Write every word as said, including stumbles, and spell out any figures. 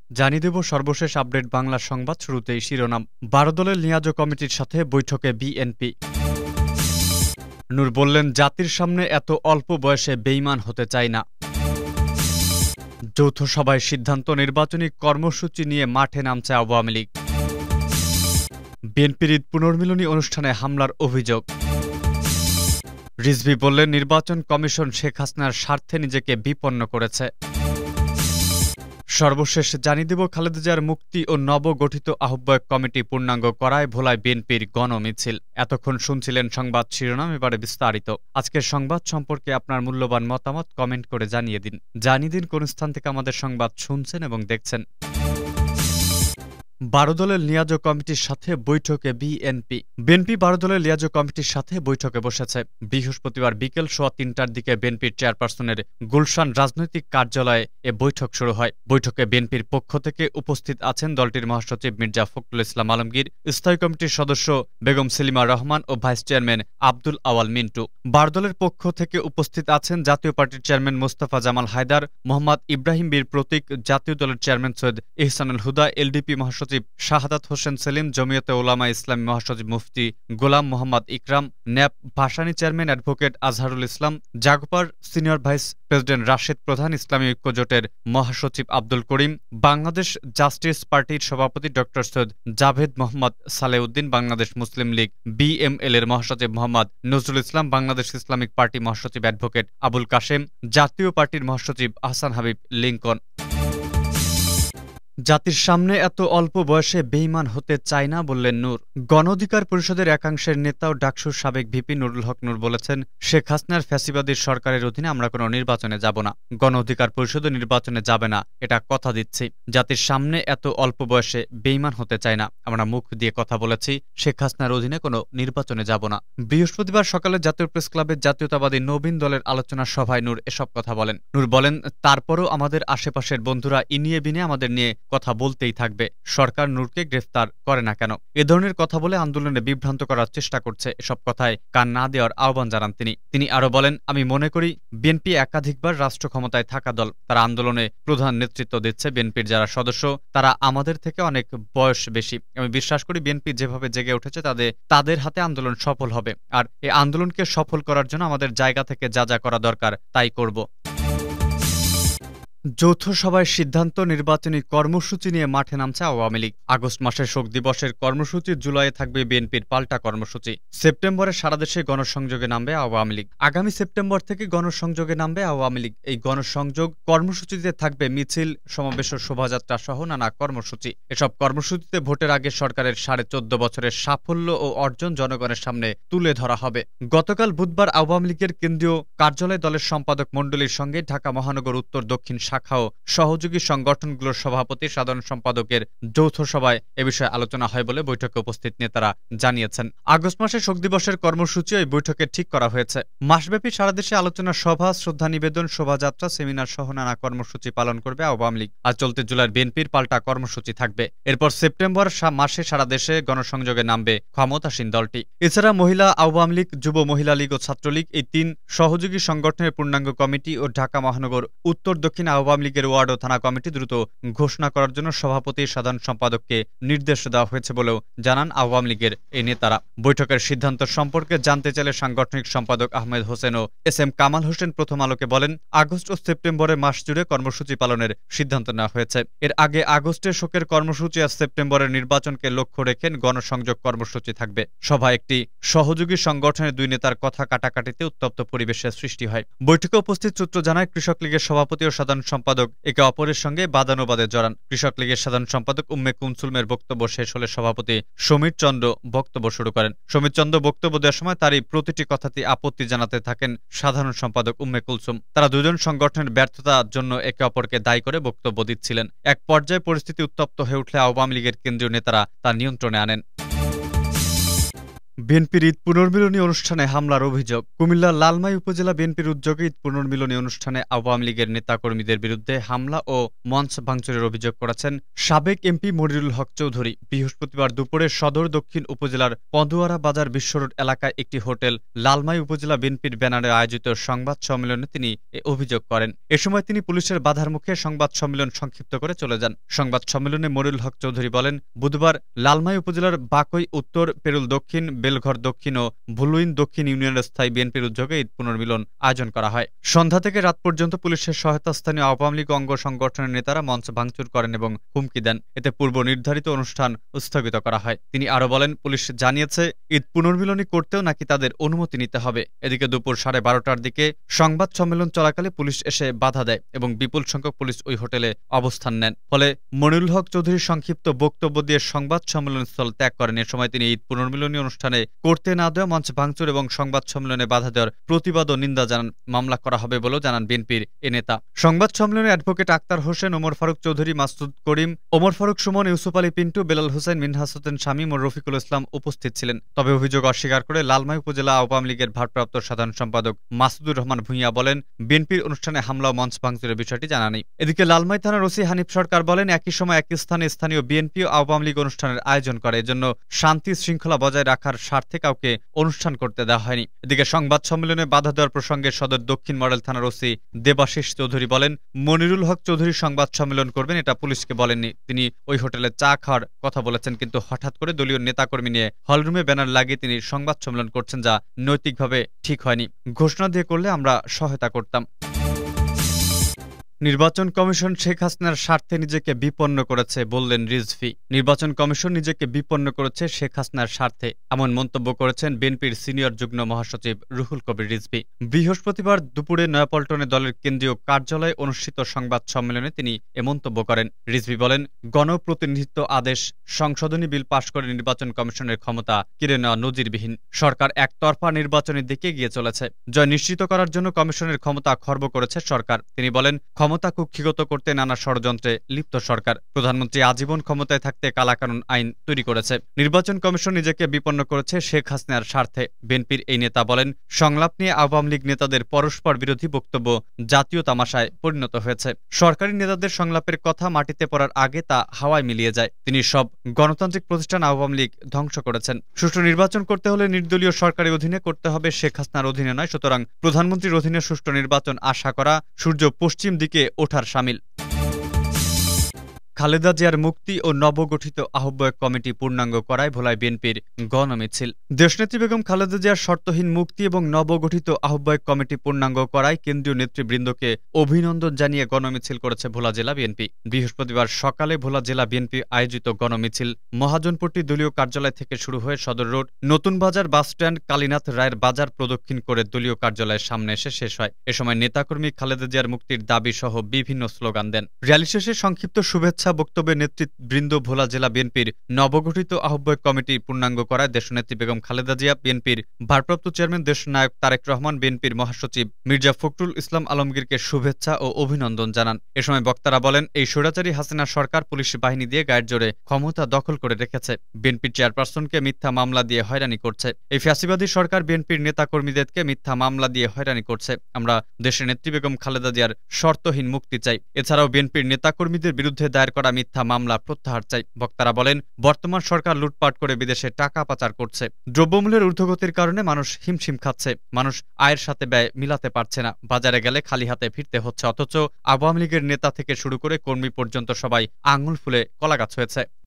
জানিয়ে দেব সর্বশেষ আপডেট বাংলা সংবাদ। শুরুতেই শিরোনাম। বারো দলের লিয়াজ কমিটির সাথে বৈঠকে বিএনপি। নূর বললেন, জাতির সামনে এত অল্প বয়সে বেঈমান হতে চাই না। যৌথ সভায় সিদ্ধান্ত, নির্বাচনী কর্মসূচি নিয়ে মাঠে নামছে আওয়ামী লীগ। বিএনপির ঈদ পুনর্মিলনী অনুষ্ঠানে হামলার অভিযোগ। রিজভী বললেন, নির্বাচন কমিশন শেখ হাসিনার স্বার্থে নিজেকে বিপন্ন করেছে। সর্বশেষ জানিয়ে দেব, খালেদা জিয়ার মুক্তি ও নবগঠিত আহ্বায়ক কমিটি পূর্ণাঙ্গ করায় ভোলায় বিএনপির গণমিছিল। এতক্ষণ শুনছিলেন সংবাদ শিরোনাম, এবারে বিস্তারিত। আজকের সংবাদ সম্পর্কে আপনার মূল্যবান মতামত কমেন্ট করে জানিয়ে দিন। জানিয়ে দিন কোন স্থান থেকে আমাদের সংবাদ শুনছেন এবং দেখছেন। বারো দলের লিয়াজো কমিটির সাথে বৈঠকে বিএনপি। বিএনপি বারো দলের লিয়াজো কমিটির সাথে বৈঠকে বসেছে। বৃহস্পতিবার বিকেল সোয়া তিনটার দিকে বিএনপির চেয়ারপারসনের গুলশান রাজনৈতিক কার্যালয়ে এ বৈঠক শুরু হয়। বৈঠকে বিএনপির পক্ষ থেকে উপস্থিত আছেন দলটির মহাসচিব মির্জা ফখরুল ইসলাম আলমগীর, স্থায়ী কমিটির সদস্য বেগম সেলিমা রহমান ও ভাইস চেয়ারম্যান আব্দুল আওয়াল মিন্টু। বারো দলের পক্ষ থেকে উপস্থিত আছেন জাতীয় পার্টির চেয়ারম্যান মোস্তফা জামাল হায়দার, মোহাম্মদ ইব্রাহিম বীর প্রতীক, জাতীয় দলের চেয়ারম্যান সৈয়দ ইহসানুল হুদা, এলডিপি মহাসচিব শাহাদাত হোসেন সেলিম, জমিয়তে ওলামা ইসলামী মহাসচিব Mufti Golam Mohammad Ikram, NAP Bhasani chairman advocate Azharul Islam, জাগপার senior vice president Rashed Prodhan, Islami ঐক্য জোটের মহাসচিব আব্দুল করিম, বাংলাদেশ জাস্টিস পার্টির সভাপতি doctor Syed Javed Mohammad Saleuddin, Bangladesh Muslim league BML এর মহাসচিব মোহাম্মদ নজরুল ইসলাম, বাংলাদেশ ইসলামিক পার্টি মহাসচিব অ্যাডভোকেট আবুল কাশেম, জাতীয় পার্টির মহাসচিব আহসান হাবিব লিংকন। জাতির সামনে এত অল্প বয়সে বেঈমান হতে চায় না বললেন নূর। গণ অধিকার পরিষদের একাংশের নেতা ও ডাকসুর সাবেক ভিপি নুরুল হক নূর বলেছেন, শেখ হাসিনার ফ্যাসিবাদী সরকারের অধীনে আমরা কোনো নির্বাচনে যাব না। গণ অধিকার পরিষদও নির্বাচনে যাবে না, এটা কথা দিচ্ছি। জাতির সামনে এত অল্প বয়সে বেঈমান হতে চায় না। আমরা মুখ দিয়ে কথা বলেছি, শেখ হাসিনার অধীনে কোনো নির্বাচনে যাব না। বৃহস্পতিবার সকালে জাতীয় প্রেস ক্লাবের জাতীয়তাবাদী নবীন দলের আলোচনা সভায় নূর এসব কথা বলেন। নূর বলেন, তারপরও আমাদের আশেপাশের বন্ধুরা ইনিয়ে বিনিয়ে আমাদের নিয়ে কথা বলতেই থাকবে। সরকার নূরকে গ্রেফতার করে না কেন? এ ধরনের কথা বলে আন্দোলনে বিভ্রান্ত করার চেষ্টা করছে। এসব কথায় কান না দেওয়ার আহ্বান জানান তিনি। তিনি আরো বলেন, আমি মনে করি বিএনপি একাধিকবার রাষ্ট্র ক্ষমতায় থাকা দল। তারা আন্দোলনে প্রধান নেতৃত্ব দিচ্ছে। বিএনপির যারা সদস্য তারা আমাদের থেকে অনেক বয়স বেশি। আমি বিশ্বাস করি বিএনপি যেভাবে জেগে উঠেছে তাদের তাদের হাতে আন্দোলন সফল হবে। আর এই আন্দোলনকে সফল করার জন্য আমাদের জায়গা থেকে যা যা করা দরকার তাই করব। যৌথ সভায় সিদ্ধান্ত, নির্বাচনী কর্মসূচি নিয়ে মাঠে নামছে আওয়ামী লীগ। আগস্ট মাসের শোক দিবসের কর্মসূচি জুলাইয়ে থাকবে বিএনপির পাল্টা কর্মসূচি। সেপ্টেম্বরে সারা দেশে গণসংযোগে নামবে আওয়ামী লীগ। আগামী সেপ্টেম্বর থেকে গণসংযোগে নামবে আওয়ামী লীগ। এই গণসংযোগ কর্মসূচিতে থাকবে মিছিল, সমাবেশ ও শোভাযাত্রা সহ নানা কর্মসূচি। এসব কর্মসূচিতে ভোটের আগে সরকারের সাড়ে চোদ্দ বছরের সাফল্য ও অর্জন জনগণের সামনে তুলে ধরা হবে। গতকাল বুধবার আওয়ামী লীগের কেন্দ্রীয় কার্যালয়ে দলের সম্পাদক মণ্ডলীর সঙ্গে ঢাকা মহানগর উত্তর দক্ষিণ শাখা ও সহযোগী সংগঠনগুলোর সভাপতি, সাধারণ সম্পাদকের যৌথ সভায় এ বিষয়ে আলোচনা হয় বলে বৈঠকে উপস্থিত নেতারা জানিয়েছেন। আগস্ট মাসে শোক দিবসের কর্মসূচি ওই বৈঠকে ঠিক করা হয়েছে। মাসব্যাপী সারা দেশে আলোচনা সভা, শ্রদ্ধা নিবেদন, শোভাযাত্রা, সেমিনার সহ নানা কর্মসূচি পালন করবে আওয়ামী লীগ। আর চলতি জুলাইয়ের বিএনপির পাল্টা কর্মসূচি থাকবে। এরপর সেপ্টেম্বর মাসে সারা দেশে গণসংযোগে নামবে ক্ষমতাসীন দলটি। এছাড়া মহিলা আওয়ামী লীগ, যুব মহিলা লীগ ও ছাত্রলীগ এই তিন সহযোগী সংগঠনের পূর্ণাঙ্গ কমিটি ও ঢাকা মহানগর উত্তর দক্ষিণ আওয়ামী লীগের ওয়ার্ড ও থানা কমিটি দ্রুত ঘোষণা করার জন্য সভাপতি, সাধারণ সম্পাদককে নির্দেশ দেওয়া হয়েছে বলেও জানান আওয়ামী লীগের এই নেতারা। বৈঠকের সিদ্ধান্ত সম্পর্কে জানতে চাইলে সাংগঠনিক সম্পাদক আহমেদ হোসেন ও এস এম কামাল হোসেন প্রথম আলোকে বলেন, আগস্ট ও সেপ্টেম্বরে মাস জুড়ে কর্মসূচি পালনের সিদ্ধান্ত নেওয়া হয়েছে। এর আগে আগস্টে শোকের কর্মসূচি আর সেপ্টেম্বরের নির্বাচনকে লক্ষ্য রেখে গণসংযোগ কর্মসূচি থাকবে। সভায় একটি সহযোগী সংগঠনের দুই নেতার কথা কাটাকাটিতে উত্তপ্ত পরিবেশের সৃষ্টি হয়। বৈঠকে উপস্থিত সূত্র জানায়, কৃষক লীগের সভাপতি ও সাধারণ সম্পাদক একে অপরের সঙ্গে বাদানুবাদে জড়ান। কৃষক লীগের সাধারণ সম্পাদক উম্মে কুলসুমের বক্তব্য শেষ হলে সভাপতি সমীর চন্দ্র বক্তব্য শুরু করেন। সমীর চন্দ্র বক্তব্য দেওয়ার সময় তারই প্রতিটি কথাতে আপত্তি জানাতে থাকেন সাধারণ সম্পাদক উম্মে কুলসুম। তারা দুজন সংগঠনের ব্যর্থতার জন্য একে অপরকে দায়ী করে বক্তব্য দিচ্ছিলেন। এক পর্যায়ে পরিস্থিতি উত্তপ্ত হয়ে উঠলে আওয়ামী লীগের কেন্দ্রীয় নেতারা তা নিয়ন্ত্রণে আনেন। বিএনপির ঈদ পুনর্মিলনী অনুষ্ঠানে হামলার অভিযোগ। কুমিল্লার লালমাই উপজেলা বিএনপির উদ্যোগে ঈদ পুনর্মিলনী অনুষ্ঠানে আওয়ামী লীগের নেতাকর্মীদের বিরুদ্ধে হামলা ও মঞ্চ ভাঙচুরের অভিযোগ করেছেন সাবেক এমপি মনিরুল হক চৌধুরী। বৃহস্পতিবার দুপুরে সদর দক্ষিণ উপজেলার পদুয়ারা বাজার বিশ্বরোড এলাকায় একটি হোটেল লালমাই উপজেলা বিএনপির ব্যানারে আয়োজিত সংবাদ সম্মেলনে তিনি এ অভিযোগ করেন। এ সময় তিনি পুলিশের বাধার মুখে সংবাদ সম্মেলন সংক্ষিপ্ত করে চলে যান। সংবাদ সম্মেলনে মনিরুল হক চৌধুরী বলেন, বুধবার লালমাই উপজেলার বাকই উত্তর, পেরুল দক্ষিণ, বেলঘর দক্ষিণ ও ভুলুইন দক্ষিণ ইউনিয়নের স্থায়ী বিএনপির উদ্যোগে ঈদ পুনর্মিলন আয়োজন করা হয়। সন্ধ্যা থেকে রাত পর্যন্ত পুলিশের সহায়তা স্থানীয় আওয়ামী লীগ অঙ্গ সংগঠনের নেতারা মঞ্চ ভাঙচুর করেন এবং হুমকি দেন। এতে পূর্ব নির্ধারিত অনুষ্ঠান স্থগিত করা হয়। তিনি আরো বলেন, পুলিশ জানিয়েছে ঈদ পুনর্মিলনী করতেও নাকি তাদের অনুমতি নিতে হবে। এদিকে দুপুর সাড়ে বারোটার দিকে সংবাদ সম্মেলন চলাকালে পুলিশ এসে বাধা দেয় এবং বিপুল সংখ্যক পুলিশ ওই হোটেলে অবস্থান নেন। ফলে মনিরুল হক চৌধুরী সংক্ষিপ্ত বক্তব্য দিয়ে সংবাদ সম্মেলন স্থল ত্যাগ করেন। এ সময় তিনি ঈদ পুনর্মিলনী অনুষ্ঠানে করতে না দেওয়া মঞ্চ ভাঙচুর এবং সংবাদ সম্মেলনে বাধা দেওয়ার প্রতিবাদ ও নিন্দা জানান। মামলা করা হবে বলেও জানান বিএনপির এ নেতা। সংবাদ সম্মেলনে অ্যাডভোকেট আক্তার হোসেন, ওমর ফারুক চৌধুরী, মাসুদ করিম, ওমর ফারুক সুমন, ইউসুফ আলী পিন্টু, বেলাল হোসেন, মিনহাস হোসেন শামীম ও রফিকুল ইসলাম উপস্থিত ছিলেন। তবে অভিযোগ অস্বীকার করে লালমাই উপজেলা আওয়ামী লীগের ভারপ্রাপ্ত সাধারণ সম্পাদক মাসুদুর রহমান ভূঁইয়া বলেন, বিএনপির অনুষ্ঠানে হামলা ও মঞ্চ ভাঙচুরের বিষয়টি জানা নেই। এদিকে লালমাই থানার ওসি হানিফ সরকার বলেন, একই সময় একই স্থানে স্থানীয় বিএনপি ও আওয়ামী লীগ অনুষ্ঠানের আয়োজন করে। এজন্য শান্তি শৃঙ্খলা বজায় রাখার স্বার্থে কাউকে অনুষ্ঠান করতে দেওয়া হয়নি। এদিকে সংবাদ সম্মেলনে বাধা দেওয়ার প্রসঙ্গে সদর দক্ষিণ মডেল থানার ওসি দেবাশিস চৌধুরী বলেন, মনিরুল হক চৌধুরী সংবাদ সম্মেলন করবেন এটা পুলিশকে বলেননি। তিনি ওই হোটেলে চা খাওয়ার কথা বলেছেন, কিন্তু হঠাৎ করে দলীয় নেতাকর্মী নিয়ে হলরুমে ব্যানার লাগিয়ে তিনি সংবাদ সম্মেলন করছেন, যা নৈতিকভাবে ঠিক হয়নি। ঘোষণা দিয়ে করলে আমরা সহায়তা করতাম। নির্বাচন কমিশন শেখ হাসিনার স্বার্থে নিজেকে বিপন্ন করেছে বললেন রিজভী। নির্বাচন কমিশন নিজেকে বিপন্ন করেছে শেখ হাসিনার স্বার্থে, এমন মন্তব্য করেছেন বিএনপির সিনিয়র যুগ্ম মহাসচিব রুহুল কবির রিজভী। বৃহস্পতিবার দুপুরে নয়াপল্টনে দলের কেন্দ্রীয় কার্যালয়ে অনুষ্ঠিত সংবাদ সম্মেলনে তিনি এ মন্তব্য করেন। রিজভী বলেন, গণপ্রতিনিধিত্ব আদেশ সংশোধনী বিল পাশ করে নির্বাচন কমিশনের ক্ষমতা কেড়ে নেওয়া নজিরবিহীন। সরকার একতরফা নির্বাচনের দিকে এগিয়ে চলেছে। জয় নিশ্চিত করার জন্য কমিশনের ক্ষমতা খর্ব করেছে সরকার। তিনি বলেন, ক্ষমতা কুক্ষিগত করতে নানা ষড়যন্ত্রে লিপ্ত সরকার। প্রধানমন্ত্রী আজীবন ক্ষমতায় থাকতে কালাকানুন আইন তৈরি করেছে। নির্বাচন কমিশন নিজেকে বিপন্ন করেছে শেখ হাসিনার স্বার্থে। বিএনপির এই নেতা বলেন, সংলাপ নিয়ে আওয়ামী লীগ নেতাদের পরস্পর বিরোধী বক্তব্য জাতীয় তামাশায় পরিণত হয়েছে। সরকারি নেতাদের সংলাপের কথা মাটিতে পড়ার আগে তা হাওয়ায় মিলিয়ে যায়। তিনি সব গণতান্ত্রিক প্রতিষ্ঠান আওয়ামী লীগ ধ্বংস করেছেন। সুষ্ঠু নির্বাচন করতে হলে নির্দলীয় সরকারের অধীনে করতে হবে, শেখ হাসিনার অধীনে নয়। সুতরাং প্রধানমন্ত্রীর অধীনে সুষ্ঠু নির্বাচন আশা করা সূর্য পশ্চিম দিকে ওঠার শামিল। খালেদা জিয়ার মুক্তি ও নবগঠিত আহ্বায়ক কমিটি পূর্ণাঙ্গ করায় ভোলায় বিএনপির গণমিছিল। দেশনেত্রী বেগম খালেদা জিয়ার শর্তহীন মুক্তি এবং নবগঠিত আহ্বায়ক কমিটি পূর্ণাঙ্গ করায় কেন্দ্রীয় নেতৃবৃন্দকে অভিনন্দন জানিয়ে গণমিছিল করেছে ভোলা জেলা বিএনপি। বৃহস্পতিবার সকালে ভোলা জেলা বিএনপি আয়োজিত গণমিছিল মহাজনপট্টি দলীয় কার্যালয় থেকে শুরু হয়ে সদর রোড, নতুন বাজার বাসস্ট্যান্ড, কালীনাথ রায়ের বাজার প্রদক্ষিণ করে দলীয় কার্যালয়ের সামনে এসে শেষ হয়। এ সময় নেতাকর্মী খালেদা জিয়ার মুক্তির দাবি সহ বিভিন্ন স্লোগান দেন। র্যালি শেষে সংক্ষিপ্ত শুভেচ্ছা বক্তব্যে নেতৃবৃন্দ ভোলা জেলা বিএনপির নবগঠিত আহ্বায়ক কমিটি পূর্ণাঙ্গ করায় দেশনেত্রী বেগম খালেদা জিয়া, বিএনপির ভারপ্রাপ্ত চেয়ারম্যান দেশনায়ক তারেক রহমান, বিএনপির মহাসচিব মির্জা ফখরুল ইসলাম আলমগীরকে শুভেচ্ছা ও অভিনন্দন জানান। এ সময় বক্তারা বলেন, এই স্বৈরাচারী হাসিনা সরকার পুলিশ বাহিনী দিয়ে গায়ের জোরে ক্ষমতা দখল করে রেখেছে। বিএনপির চেয়ারপারসনকে মিথ্যা মামলা দিয়ে হয়রানি করছে। এই ফ্যাসিবাদী সরকার বিএনপির নেতাকর্মীদেরকে মিথ্যা মামলা দিয়ে হয়রানি করছে। আমরা দেশের নেত্রী বেগম খালেদা জিয়ার শর্তহীন মুক্তি চাই। এছাড়াও বিএনপির নেতাকর্মীদের বিরুদ্ধে দায়ের করা মিথ্যা মামলা প্রত্যাহার চাই। বক্তারা বলেন, বর্তমান সরকার লুটপাট করে বিদেশে টাকা পাচার করছে। দ্রব্যমূল্যের ঊর্ধ্বগতির কারণে মানুষ হিমশিম খাচ্ছে। মানুষ আয়ের সাথে ব্যয় মিলাতে পারছে না। বাজারে গেলে খালি হাতে ফিরতে হচ্ছে। অথচ আওয়ামী লীগের নেতা থেকে শুরু করে কর্মী পর্যন্ত সবাই আঙুল ফুলে কলাগাছ হয়েছে।